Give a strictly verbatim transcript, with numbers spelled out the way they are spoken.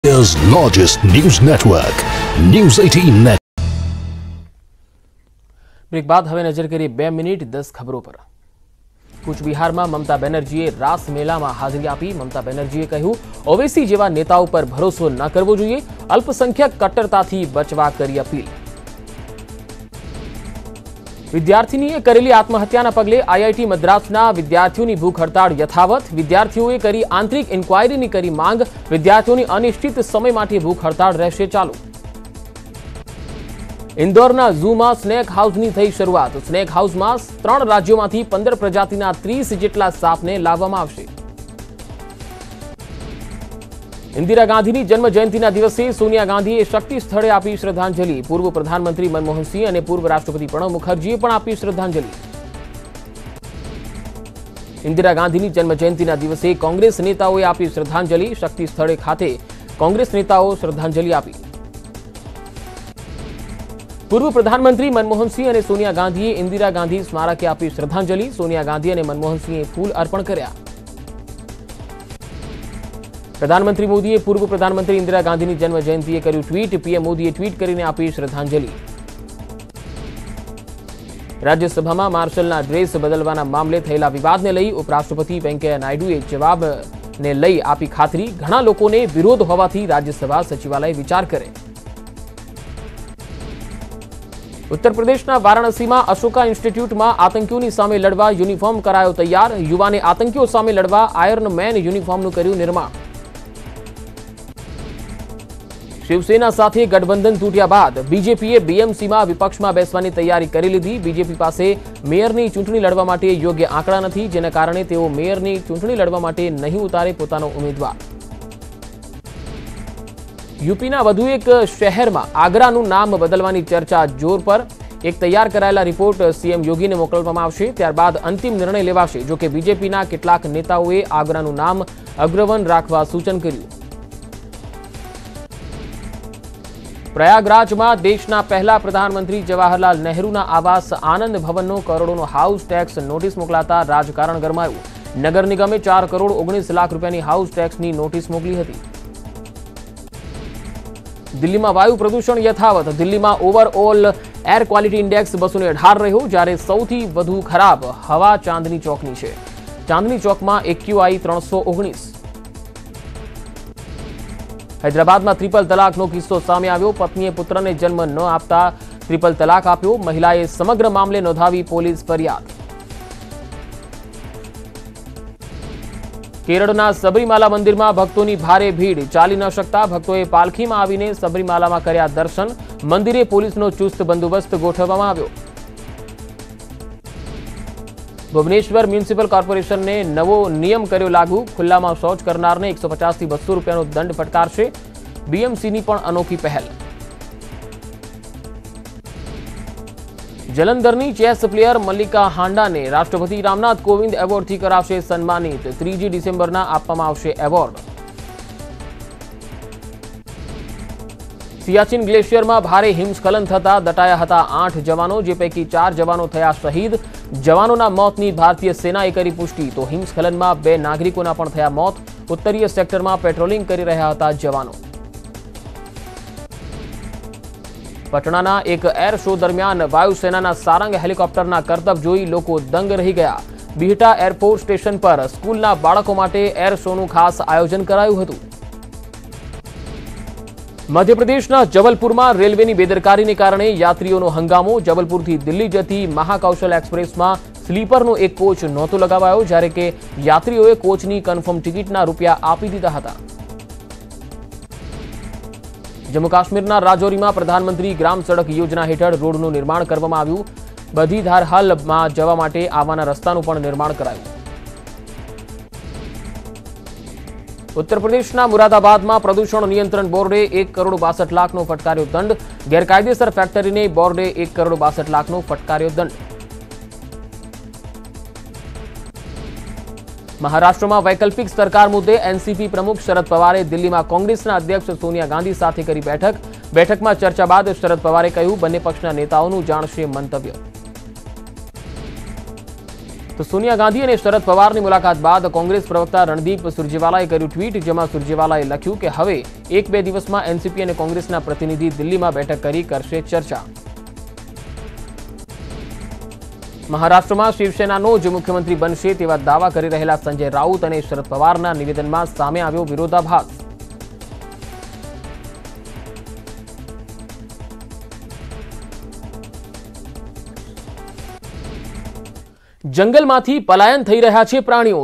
India's largest news network, News eighteen Net. Break બાદ હવે નજર કરીએ બે મિનિટ દસ ખબરો પર। કૂચબિહારમાં મમતા બેનર્જીએ રાસ મેળામાં હાજરી આપી। મમતા બેનર્જીએ કહ્યું, ઓવૈસી જેવા નેતાઓ પર ભરોસો ન કરવો જોઈએ, અલ્પસંખ્યક કટ્ટરતાથી બચવા કરી અપીલ। વિદ્યાર્થીનીએ કરેલી આત્મહત્યાના પગલે આઈઆઈટી મદ્રાસના વિદ્યાર્થીઓની ભૂખ હડતાળ યથાવત। વિદ્યાર્થીઓએ કરી આંતરિક ઇન્ક્વાયરીની કરી માંગ। વિદ્યાર્થીઓની અનિશ્ચિત સમય માટે ભૂખ હડતાળ રહેશે ચાલુ। इंदौरना ઝૂમાં સ્નેક હાઉસની થઈ શરૂઆત। સ્નેક હાઉસમાં ત્રણ રાજ્યોમાંથી પંદર પ્રજાતિના ત્રીસ જેટલા સાપને લાવવામાં આવશે। इंदिरा गांधीની જન્મ જયંતિના દિવસે સોનિયા ગાંધીએ શક્તિ સ્થળે આપી શ્રદ્ધાંજલિ। પૂર્વ પ્રધાનમંત્રી મનમોહન સિંહ અને પૂર્વ રાષ્ટ્રપતિ પ્રણવ મુખર્જીએ પણ આપી શ્રદ્ધાંજલિ। इंदिरा ગાંધીની જન્મ જયંતિના દિવસે કોંગ્રેસ નેતાઓએ આપી શ્રદ્ધાંજલિ। શક્તિ સ્થળે ખાતે કોંગ્રેસ નેતાઓ શ્રદ્ધાંજલિ આપી। पूर्व प्रधानमंत्री मनमोहन सिंह और सोनिया गांधीए इंदिरा गांधी स्मारके आपी श्रद्धांजलि। सोनिया गांधी और मनमोहन सिंहे फूल अर्पण कर्या। प्रधानमंत्री मोदीए पूर्व प्रधानमंत्री इंदिरा गांधी जन्म जयंतीए कर्युं ट्वीट। पीएम मोदीए ट्वीट करीने आपी श्रद्धांजलि। राज्यसभामां मार्शलना ड्रेस बदलवाना मामले थयेला विवादने लई उपराष्ट्रपति वेंकैया नायडुए जवाबने लई आपी खातरी। घणा लोकोने विरोध होवाथी राज्यसभा सचिवालय विचार करे। उत्तर प्रदेशना वाराणसीमां अशोका इंस्टीट्यूटमां आतंकीओनी सामे लड़वा यूनिफॉर्म करायो तैयार। युवाने आतंकीओ सामे लड़वा आयर्न मैन यूनिफॉर्मनुं कर्युं निर्माण। शिवसेना साथे गठबंधन तूट्या बाद बीजेपीए बीएमसीमां विपक्षमां बेसवानी तैयारी करी लीधी। बीजेपी पासे मेयरनी चूंटणी लड़वा माटे योग्य आंकड़ा नथी, जेना कारणे तेओ मेयरनी चूंटणी लड़वा माटे नहीं उतारे पोतानो उम्मीदवार। यूपीना वधु एक शहरमां आगरानुं नाम बदलवानी चर्चा जोर पर। एक तैयार करायेला रिपोर्ट सीएम योगीने मोकलवामां आवशे, त्यारबाद अंतिम निर्णय लेवाशे। जो के बीजेपीना केटलाक नेताओए आगरानुं नाम अग्रवन राखवा सूचन कर्युं। प्रयागराजमां देशना पहला प्रधानमंत्री जवाहरलाल नेहरूना आवास आनंद भवननो करोड़ोनो हाउस टेक्स नोटिस मोकलाता राजकारण गरमायुं। नगर निगमे चार करोड़ ओगनीस लाख रूपियानी हाउस टेक्सनी नोटिस मोकली हती। दिल्ली में वायु प्रदूषण यथावत। दिल्ली में ओवरऑल एयर क्वॉलिटी इंडेक्स बसो ने अठार रह्यो, ज्यारे सौथी वधु खराब हवा चांदनी चौकनी छे। चांदनी चौक में एक्यूआई त्रणसो ओगनीस। हैदराबाद में ट्रिपल तलाकनो किस्सो सामे आव्यो। पत्नीए पुत्रने जन्म न आपता ट्रिपल तलाक आप्यो। महिलाए समग्र मामले नोंधावी पोलीस फरियाद। केरळना सबरीमाला मंदिर में भक्तों की भारे भीड़। चाली न शकता भक्तों पालखी में आवीने सबरीमाला में कर्या दर्शन। मंदिरे पोलीसनो चुस्त बंदोबस्त गोठववामां आव्यो। भुवनेश्वर म्युनिसिपल कॉर्पोरेशन ने नवो नियम कर्यो लागू। खुल्ला में शौच करनार ने एक सौ पचास थी बस्सो रूपियानो दंड फटकारशे। बीएमसीनी पण अनोखी पहल। जलंधरनी चेस प्लेयर मल्लिका हांडा ने राष्ट्रपति रामनाथ कोविंद एवोर्ड थी कराशे सन्मानित। तीजी डिसेम्बरना आपवामां आवशे एवोर्ड। सियाचिन ग्लेशियर में भारे हिमस्खलन थता दटाया हता आठ जवानों, जे पैकी चार जवानों थया शहीद। जवानों मौतनी भारतीय सेनाए करी पुष्टि, तो हिमस्खलन में बे नागरिकों पण थया मौत। उत्तरीय सेक्टर में पेट्रोलिंग करी रह्या हता जवानों। पटनाना एक एयर शो दरमियान वायुसेनाना सारंग हेलिकॉप्टरना करतब जोई लोको दंग रही गया। बीहटा एरपोर्ट स्टेशन पर स्कूलना बाळको माटे एयर शोनुं खास आयोजन करायुं हतुं। मध्यप्रदेशना जबलपुरमां रेलवेनी बेदरकारीने कारणे यात्रीओनो हंगामो। जबलपुरथी दिल्ही जती महाकौशल एक्सप्रेसमां स्लीपरनो एक कोच नहोतो लगावायो, ज्यारे के यात्रीओए कोचनी कन्फर्म टिकિટના રૂપિયા આપી દીધા હતા। जम्मू काश्मीरना राजौरीमां प्रधानमंत्री ग्राम सड़क योजना हेठळ रोडनुं निर्माण करवामां आव्युं। बधीधारहालमां जवा माटे आवाना रસ્તાનું पण निर्माण करायुं। उत्तर प्रदेशना मुरादाबादमां प्रदूषण नियंत्रण बोर्डे एक करोड़ बासठ लाखनो फटकार्यो दंड। गैरकायदेसर फैक्टरीने बोर्डे एक करोड़ बासठ लाखनो फटकार्यो दंड। महाराष्ट्र में वैकल्पिक सरकार मुद्दे एनसीपी प्रमुख शरद पवारे दिल्ली में कांग्रेसना अध्यक्ष सोनिया गांधी साथे करी बैठक। बैठक में चर्चा बाद शरद पवारे कह્યું, बंने पक्षना नेताओनुं जाणशे मंतव्य। तो सोनिया गांधी और शरद पवार की मुलाकात बाद कांग्रेस प्रवक्ता रणदीप सुरजेवालाए कर्युं ट्वीट, जेमां सुरजेवालाए लख्युं के हवे એક બે દિવસમાં એનસીપી અને કોંગ્રેસના પ્રતિનિધિ દિલ્હીમાં બેઠક કરી કરશે ચર્ચા. મહારાષ્ટ્રમાં શિવસેનાનો જ મુખ્યમંત્રી બનશે તેવા દાવા કરી રહેલા સંજય રાઉત અને શરદ પવારના નિવેદનમાં સામે આવ્યો વિરોધાભાસ. જંગલમાંથી પલાયન થઈ રહ્યા છે પ્રાણીઓ.